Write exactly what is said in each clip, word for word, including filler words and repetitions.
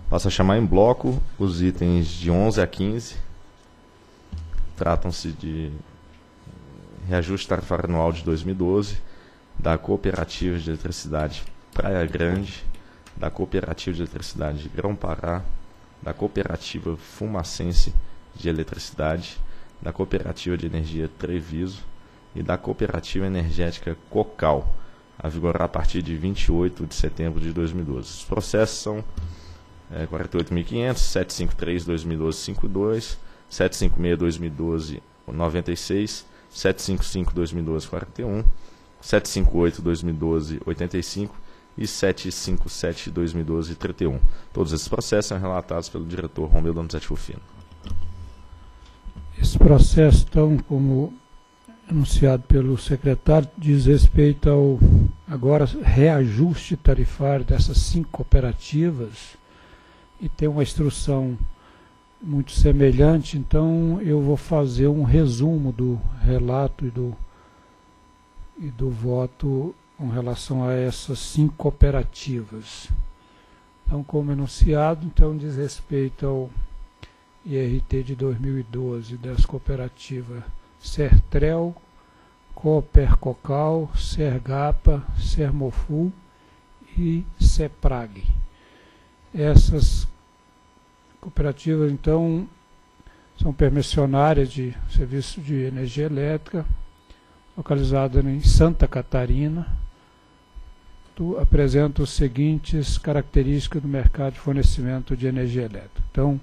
Passo a chamar em bloco os itens de onze a quinze. Tratam-se de reajuste tarifário anual de dois mil e doze, da Cooperativa de Eletricidade Praia Grande, da Cooperativa de Eletricidade de Grão-Pará, da Cooperativa Fumacense de Eletricidade, da Cooperativa de Energia Treviso e da Cooperativa Energética Cocal, a vigorar a partir de vinte e oito de setembro de dois mil e doze. Os processos são é, quarenta e oito mil e quinhentos, setecentos e cinquenta e três, dois mil e doze, cinquenta e dois, setecentos e cinquenta e seis, dois mil e doze, noventa e seis, setecentos e cinquenta e cinco, dois mil e doze, quarenta e um, setecentos e cinquenta e oito, dois mil e doze, oitenta e cinco e setecentos e cinquenta e sete, dois mil e doze, trinta e um. Todos esses processos são relatados pelo diretor Romeu Donizete Rufino. Esse processo, então, como anunciado pelo secretário, diz respeito ao agora reajuste tarifário dessas cinco cooperativas e tem uma instrução muito semelhante. Então eu vou fazer um resumo do relato e do, e do voto com relação a essas cinco cooperativas. Então, como enunciado, então diz respeito ao I R T de dois mil e doze das cooperativas Sertrel, Coopercocal, Sergapa, Sermoful e Seprag. Essas cooperativas, então, são permissionárias de serviço de energia elétrica, localizadas em Santa Catarina. Tu, apresenta as seguintes características do mercado de fornecimento de energia elétrica. Então,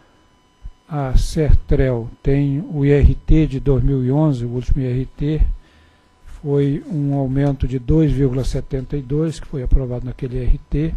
a Sertrel tem o I R T de dois mil e onze, o último I R T, foi um aumento de dois vírgula setenta e dois, que foi aprovado naquele I R T.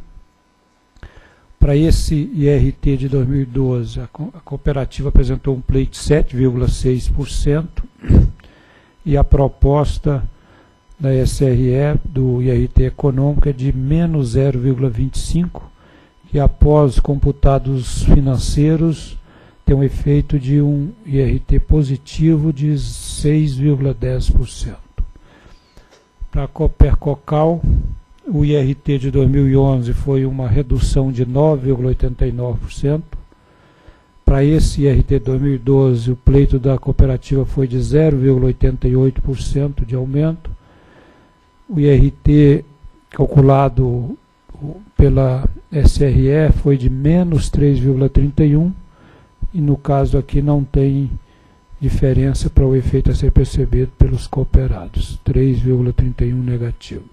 Para esse I R T de dois mil e doze, a, co a cooperativa apresentou um pleito de sete vírgula seis por cento e a proposta da S R E do I R T econômico é de menos zero vírgula vinte e cinco por cento, que após computados financeiros tem um efeito de um I R T positivo de seis vírgula dez por cento. Para a Coopercocal, o I R T de dois mil e onze foi uma redução de nove vírgula oitenta e nove por cento. Para esse I R T de dois mil e doze, o pleito da cooperativa foi de zero vírgula oitenta e oito por cento de aumento. O I R T calculado pela S R E foi de menos três vírgula trinta e um por cento. E no caso aqui não tem diferença para o efeito a ser percebido pelos cooperados, três vírgula trinta e um negativo.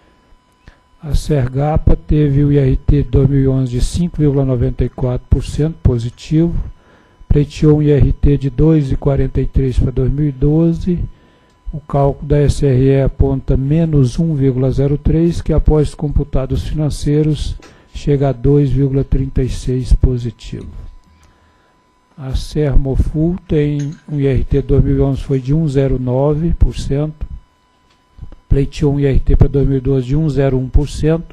A Sergapa teve o I R T de dois mil e onze de cinco vírgula noventa e quatro por cento positivo, pleiteou um I R T de dois vírgula quarenta e três por cento para dois mil e doze, o cálculo da S R E aponta menos um vírgula zero três por cento, que após computados financeiros chega a dois vírgula trinta e seis por cento positivo. A Sermoful tem um I R T de dois mil e onze foi de um vírgula zero nove por cento, pleiteou um I R T para dois mil e doze de um vírgula zero um por cento.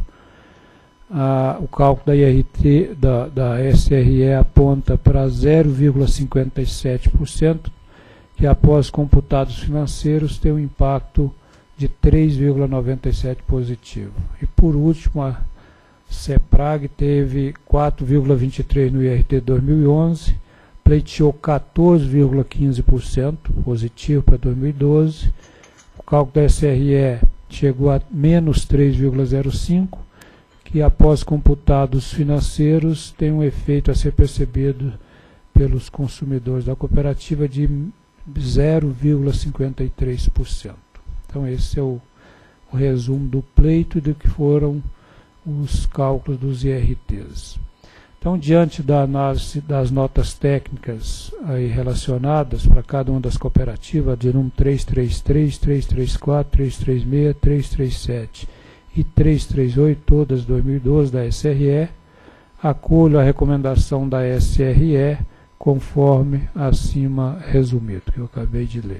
Ah, o cálculo da I R T da, da S R E aponta para zero vírgula cinquenta e sete por cento, que após computados financeiros tem um impacto de três vírgula noventa e sete por cento positivo. E por último, a Seprag teve quatro vírgula vinte e três por cento no I R T de dois mil e onze, pleiteou quatorze vírgula quinze por cento positivo para dois mil e doze. O cálculo da S R E chegou a menos três vírgula zero cinco por cento, que após computados financeiros tem um efeito a ser percebido pelos consumidores da cooperativa de zero vírgula cinquenta e três por cento. Então esse é o, o resumo do pleito e do que foram os cálculos dos I R Ts. Então, diante da análise das notas técnicas aí relacionadas para cada uma das cooperativas, de número três três três, três três quatro, três três seis, três três sete e três três oito, todas dois mil e doze da S R E, acolho a recomendação da S R E conforme acima resumido, que eu acabei de ler.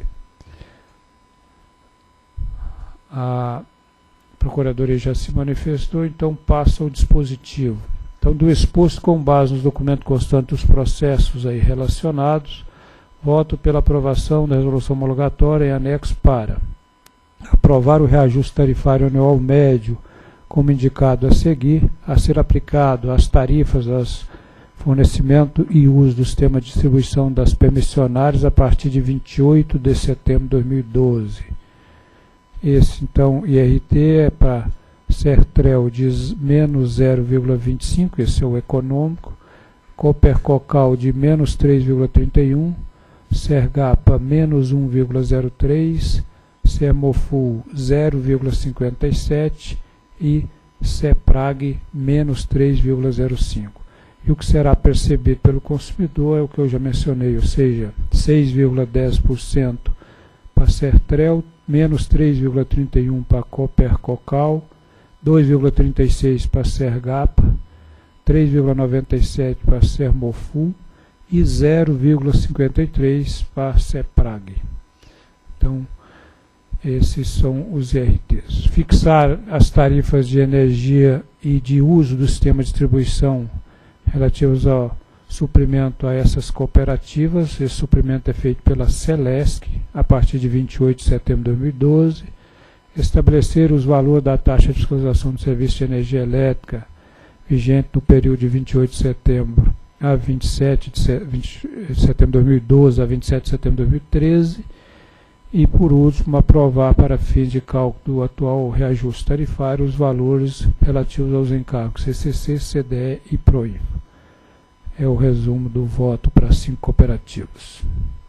A Procuradoria já se manifestou, então passa ao dispositivo. Então, do exposto com base nos documentos constantes dos processos aí relacionados, voto pela aprovação da resolução homologatória em anexo para aprovar o reajuste tarifário anual médio como indicado a seguir, a ser aplicado às tarifas, aos fornecimento e uso do sistema de distribuição das permissionárias a partir de vinte e oito de setembro de dois mil e doze. Esse, então, I R T é para Sertrel de menos zero vírgula vinte e cinco, esse é o econômico, Copercocal de menos três vírgula trinta e um, Sergapa menos um vírgula zero três, Sermoful zero vírgula cinquenta e sete e Ceprag menos três vírgula zero cinco. E o que será percebido pelo consumidor é o que eu já mencionei, ou seja, seis vírgula dez por cento para Sertrel, menos três vírgula trinta e um para Copercocal, dois vírgula trinta e seis para Sergapa, três vírgula noventa e sete para Sermoful e zero vírgula cinquenta e três para Ceprag. Então, esses são os I R Ts. Fixar as tarifas de energia e de uso do sistema de distribuição relativos ao suprimento a essas cooperativas. Esse suprimento é feito pela Celesc a partir de vinte e oito de setembro de dois mil e doze. Estabelecer os valores da taxa de fiscalização do serviço de energia elétrica vigente no período de vinte e oito de setembro a vinte e sete de setembro de dois mil e doze a vinte e sete de setembro de dois mil e treze. E, por último, aprovar para fins de cálculo do atual reajuste tarifário os valores relativos aos encargos C C C, C D E e Proinfa. É o resumo do voto para cinco cooperativas.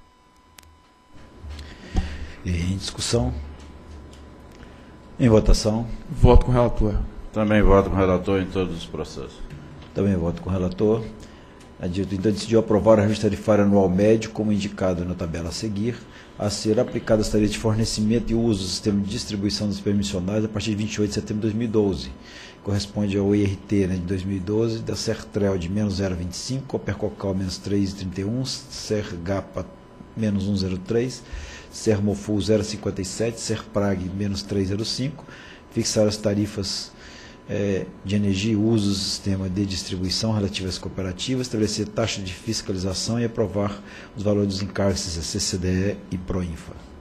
Em discussão? Em votação? Voto com o relator. Também voto com o relator em todos os processos. Também voto com o relator. A diretoria então decidiu aprovar o reajuste tarifário anual médio, como indicado na tabela a seguir, a ser aplicado às tarifas de fornecimento e uso do sistema de distribuição dos permissionários a partir de vinte e oito de setembro de dois mil e doze. Corresponde ao I R T, né, de dois mil e doze, da Sertrel de menos zero vírgula vinte e cinco, Copercocal menos três vírgula trinta e um, Sergapa menos um vírgula zero três, Sermoful zero vírgula cinquenta e sete, Serprag menos três vírgula zero cinco. Fixar as tarifas É, de energia e uso do sistema de distribuição relativas às cooperativas, estabelecer taxa de fiscalização e aprovar os valores dos encargos C C C, C D E e Proinfa.